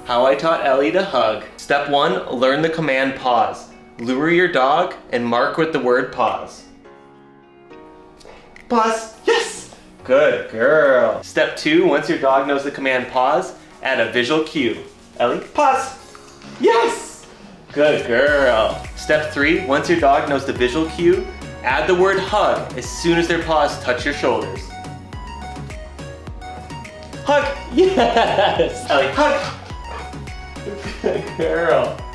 How I taught Ellie to hug. Step 1, learn the command pause. Lure your dog and mark with the word pause. Pause, yes! Good girl. Step 2, once your dog knows the command pause, add a visual cue. Ellie, pause, yes! Good girl. Step 3, once your dog knows the visual cue, add the word hug as soon as their paws touch your shoulders. Hug, yes! Ellie, hug. Good girl.